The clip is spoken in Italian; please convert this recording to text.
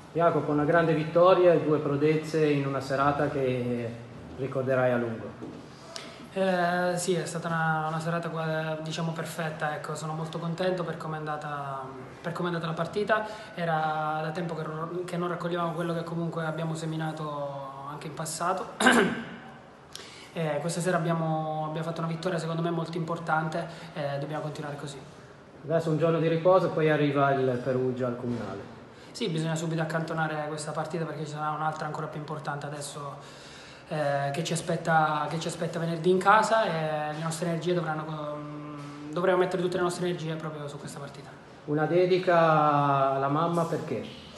Jacopo, una grande vittoria e 2 prodezze in una serata che ricorderai a lungo. Sì, è stata una serata diciamo perfetta, ecco, sono molto contento per come è andata la partita. Era da tempo che non raccoglievamo quello che comunque abbiamo seminato anche in passato. Questa sera abbiamo fatto una vittoria secondo me molto importante e dobbiamo continuare così. Adesso un giorno di riposo e poi arriva il Perugia al Comunale. Sì, bisogna subito accantonare questa partita perché ci sarà un'altra ancora più importante adesso che ci aspetta venerdì in casa e le nostre energie dovremo mettere tutte le nostre energie proprio su questa partita. Una dedica alla mamma perché?